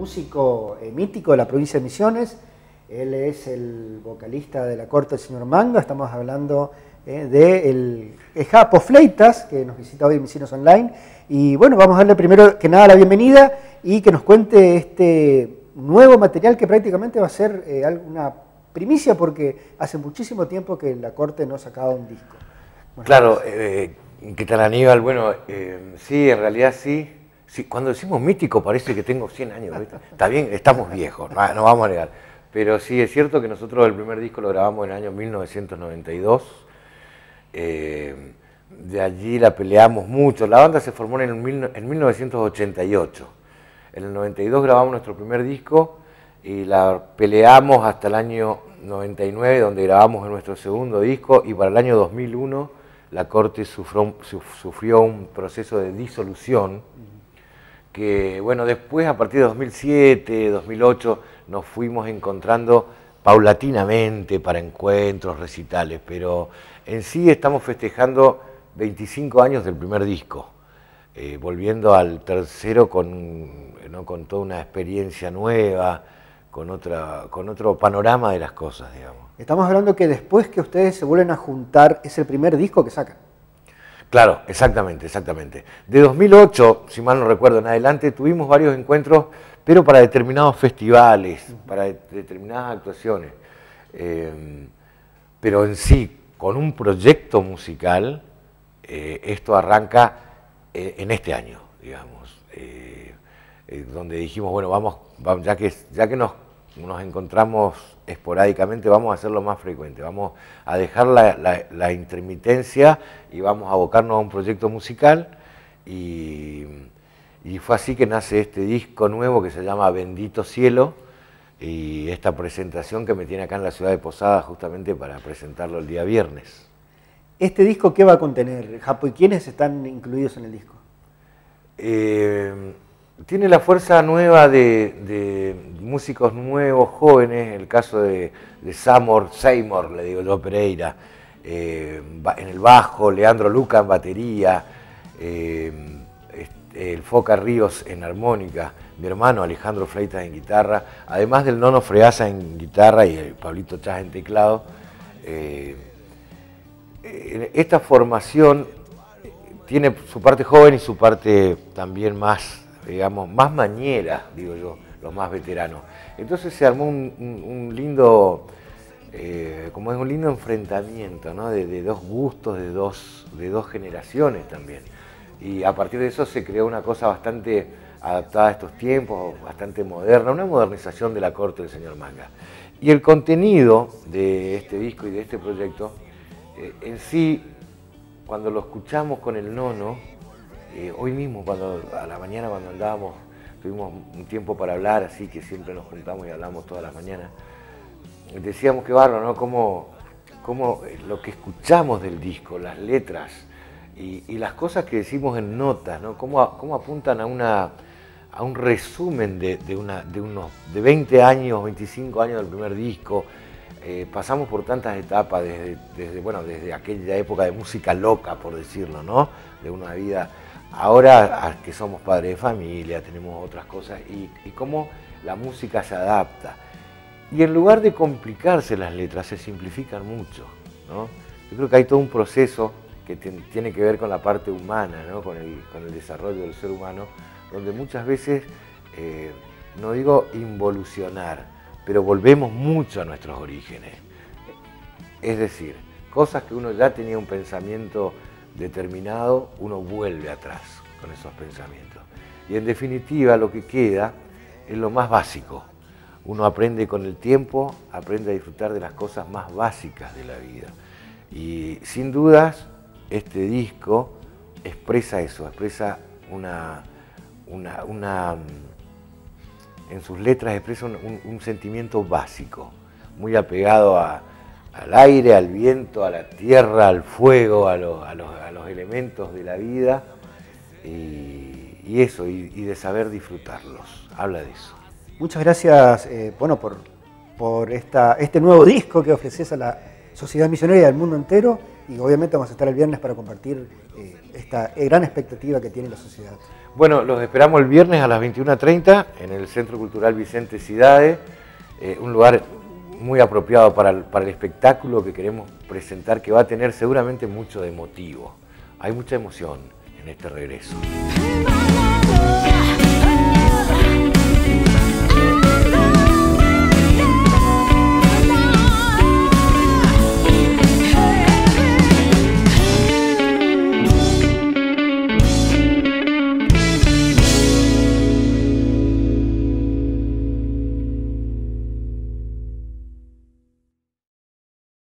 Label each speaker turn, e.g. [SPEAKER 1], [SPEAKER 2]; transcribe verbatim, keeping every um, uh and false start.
[SPEAKER 1] músico eh, mítico de la provincia de Misiones. Él es el vocalista de la corte del señor Manga. Estamos hablando eh, de el, el Japo Fleitas, que nos visita hoy en Misiones Online. Y bueno, vamos a darle primero que nada la bienvenida y que nos cuente este nuevo material que prácticamente va a ser eh, una primicia, porque hace muchísimo tiempo que la corte no sacaba un disco. Bueno,
[SPEAKER 2] claro, eh, ¿qué tal, Aníbal? Bueno, eh, sí, en realidad sí. sí. Cuando decimos mítico parece que tengo cien años, ¿viste? Está bien, estamos viejos, no, no vamos a negar. Pero sí, es cierto que nosotros el primer disco lo grabamos en el año mil novecientos noventa y dos. Eh, de allí la peleamos mucho. La banda se formó en, el, en mil novecientos ochenta y ocho. En el noventa y dos grabamos nuestro primer disco y la peleamos hasta el año noventa y nueve, donde grabamos en nuestro segundo disco, y para el año dos mil uno la corte sufrió, sufrió un proceso de disolución que, bueno, después a partir de dos mil siete, dos mil ocho nos fuimos encontrando paulatinamente para encuentros, recitales, pero en sí estamos festejando veinticinco años del primer disco, eh, volviendo al tercero con, ¿no? con toda una experiencia nueva, con, otra, con otro panorama de las cosas, digamos.
[SPEAKER 1] Estamos hablando que después que ustedes se vuelven a juntar, es el primer disco que sacan.
[SPEAKER 2] Claro, exactamente, exactamente. De dos mil ocho, si mal no recuerdo, en adelante tuvimos varios encuentros, pero para determinados festivales, para de, determinadas actuaciones. Eh, pero en sí, con un proyecto musical, eh, esto arranca eh, en este año, digamos. Eh, eh, donde dijimos, bueno, vamos, vamos ya que, ya que nos, nos encontramos esporádicamente, vamos a hacerlo más frecuente, vamos a dejar la, la, la intermitencia y vamos a abocarnos a un proyecto musical, y, y fue así que nace este disco nuevo que se llama Bendito Cielo, y esta presentación que me tiene acá en la ciudad de Posadas justamente para presentarlo el día viernes.
[SPEAKER 1] ¿Este disco qué va a contener, Japo, y quiénes están incluidos en el disco?
[SPEAKER 2] Eh, Tiene la fuerza nueva de, de músicos nuevos, jóvenes, el caso de, de Samor, Seymour, le digo yo, Pereira, eh, en el bajo, Leandro Luca en batería, eh, el Foca Ríos en armónica, mi hermano Alejandro Fleitas en guitarra, además del Nono Freasa en guitarra y el Pablito Chas en teclado. Eh, esta formación tiene su parte joven y su parte también más, digamos, más mañera, digo yo, los más veteranos. Entonces se armó un, un, un lindo, eh, como es un lindo enfrentamiento, ¿no? de, de dos gustos, de dos, de dos generaciones también. Y a partir de eso se creó una cosa bastante adaptada a estos tiempos, bastante moderna, una modernización de la corte del señor Manga. Y el contenido de este disco y de este proyecto, eh, en sí, cuando lo escuchamos con el Nono, Eh, hoy mismo, cuando a la mañana cuando andábamos, tuvimos un tiempo para hablar, así que siempre nos juntamos y hablamos todas las mañanas, decíamos que bárbaro, ¿no? Cómo, cómo lo que escuchamos del disco, las letras y, y las cosas que decimos en notas, ¿no? Cómo, cómo apuntan a, una, a un resumen de, de, una, de unos de veinte años, veinticinco años del primer disco. Eh, pasamos por tantas etapas, desde, desde, bueno, desde aquella época de música loca, por decirlo, ¿no? De una vida. Ahora que somos padres de familia, tenemos otras cosas, y, y cómo la música se adapta. Y en lugar de complicarse las letras, se simplifican mucho, ¿no? Yo creo que hay todo un proceso que tiene que ver con la parte humana, ¿no? Con el, con el desarrollo del ser humano, donde muchas veces, eh, no digo involucionar, pero volvemos mucho a nuestros orígenes. Es decir, cosas que uno ya tenía un pensamiento determinado, uno vuelve atrás con esos pensamientos. Y en definitiva lo que queda es lo más básico. Uno aprende con el tiempo, aprende a disfrutar de las cosas más básicas de la vida. Y sin dudas, este disco expresa eso, expresa una, una, una en sus letras expresa un, un, un sentimiento básico, muy apegado a al aire, al viento, a la tierra, al fuego, a, lo, a, los, a los elementos de la vida, y, y eso, y, y de saber disfrutarlos. Habla de eso.
[SPEAKER 1] Muchas gracias, eh, bueno, por, por esta, este nuevo disco que ofreces a la sociedad misionera y al mundo entero. y obviamente vamos a estar el viernes para compartir eh, esta gran expectativa que tiene la sociedad.
[SPEAKER 2] Bueno, los esperamos el viernes a las veintiuna treinta en el Centro Cultural Vicente Cidade, eh, un lugar muy apropiado para el, para el espectáculo que queremos presentar, que va a tener seguramente mucho de emotivo. Hay mucha emoción en este regreso.